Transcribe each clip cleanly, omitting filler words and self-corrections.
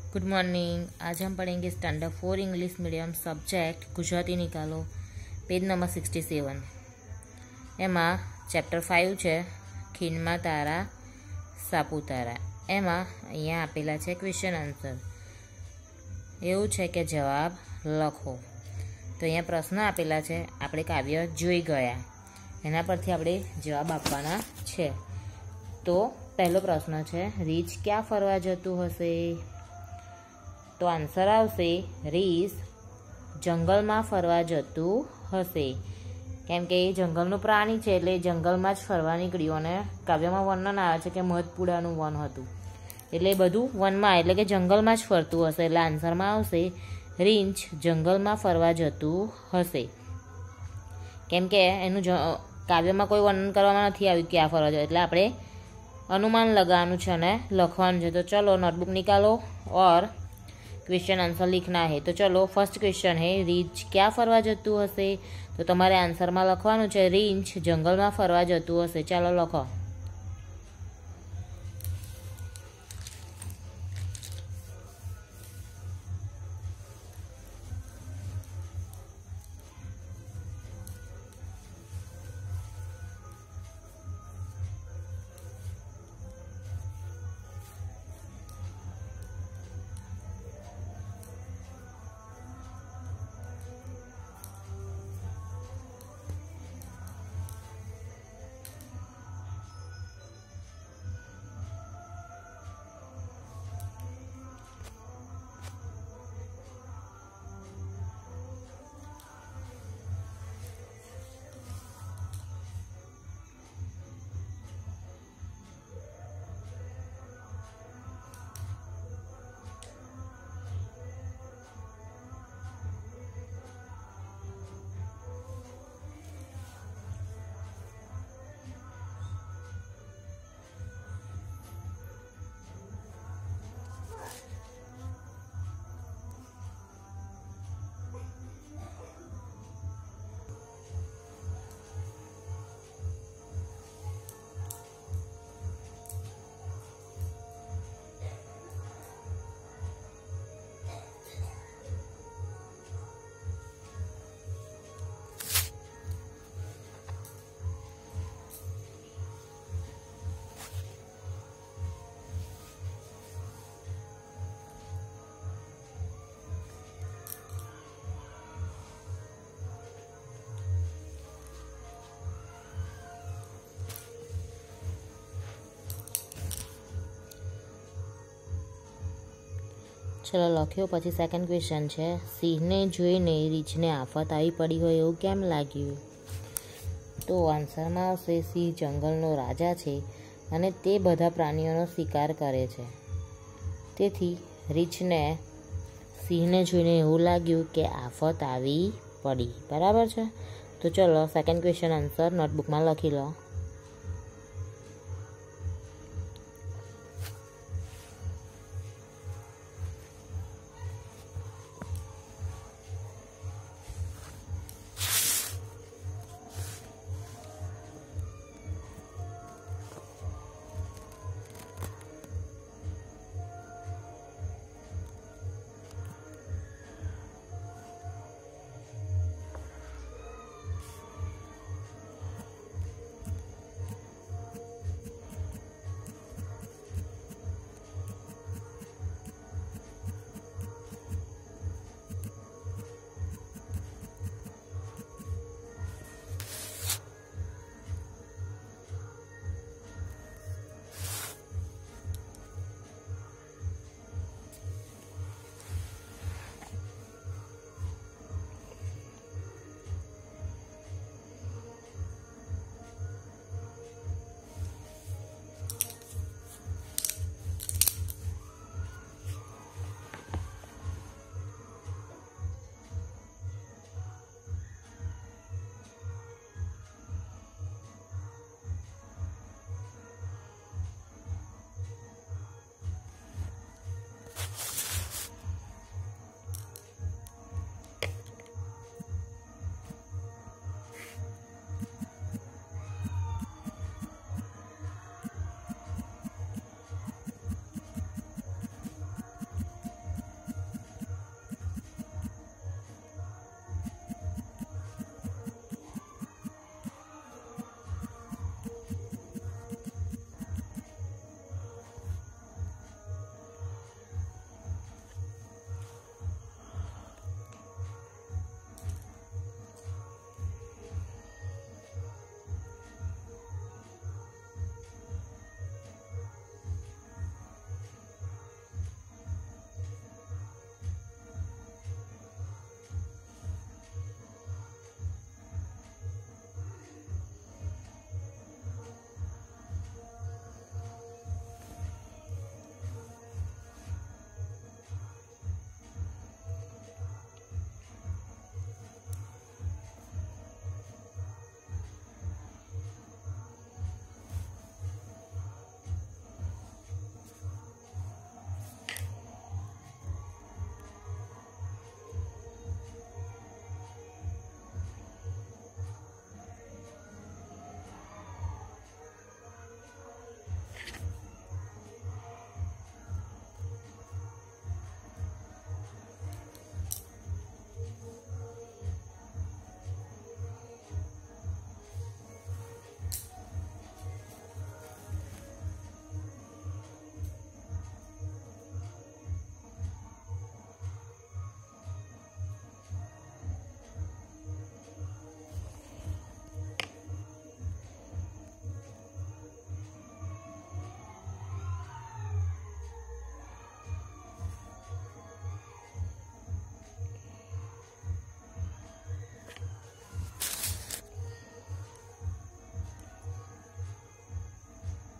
Good morning. आज हम पढ़ेंगे standard 4 English medium subject Gujarati निकालो पेज नंबर 67। एमा चैप्टर 5 है खीणमा तारा सापुतारा। एमा अहींया आपेला है क्वेश्चन आंसर। एवुं छे के जवाब लखो। तो अहींया प्रश्न आपेला है, आपणे काव्य जोई गया, एना परथी आपणे जवाब आपवाना छे। तो पहलो प्रश्न है, रीछ क्या फरवा जतुं हशे? तो आंसर आवशे रीछ जंगल में फरवा जतुं हशे। केम के जंगलनुं प्राणी छे एटले जंगल में ज फरवा निकळ्यो अने काव्यमां वर्णन आवे छे के मधपुडानुं वन हतुं एटले बधुं वनमां एटले के जंगल में ज फरतुं हशे। एटले आंसर में आवशे रीछ जंगल में फरवा जतुं हशे। केम के एनुं काव्यमां कोई वर्णन करवामां नथी आव्युं के आ फरवा जतुं, एटले आपणे अनुमान लगावानुं छे अने लखवानुं छे। तो चलो नोटबुक निकालो और क्वेश्चन आंसर लिखना है। तो चलो फर्स्ट क्वेश्चन है, रीछ क्या फरवा जतुं हशे? तो तमारे आंसर में लखवानुं छे रीछ जंगल में फरवा जतुं हशे। चलो लखो। चलो लख्यो। पछी सेकंड क्वेश्चन है, सिंह ने जोईने रीछने आफत आई पड़ी होय एवुं केम लाग्युं? तो आंसर में आवशे सिंह जंगलनो राजा छे अने ते बधा प्राणीओनो शिकार करे छे। तेथी रीछने सिंहने जोईने एवुं लाग्युं के आफत आवी पड़ी। बराबर छे। तो चलो सेकंड क्वेश्चन आंसर नोटबुक में लखी लो।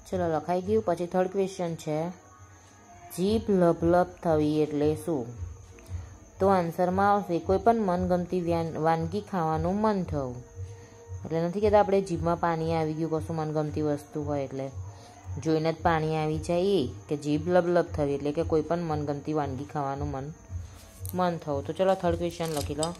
ચલો લખાઈ ગયું। પછી થર્ડ ક્વેશ્ચન છે જીભ લભલભ થવી એટલે શું? તો આન્સરમાં આવશે કોઈ પણ મનગમતી વાનગી ખાવાનું મન થવું। એટલે નથી કહેતા આપણે જીભમાં પાણી આવી ગયું કશું મનગમતી વસ્તુ હોય એટલે જોઈને જ પાણી આવી જાય એ કે જીભ લભલભ થવી એટલે કે કોઈ પણ મનગમતી વાનગી ખાવાનું મન થવું। તો ચલો થર્ડ ક્વેશ્ચન લખી લો।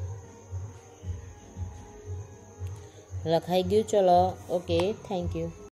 લખાઈ ગયું। ચલો ઓકે, થેન્ક યુ।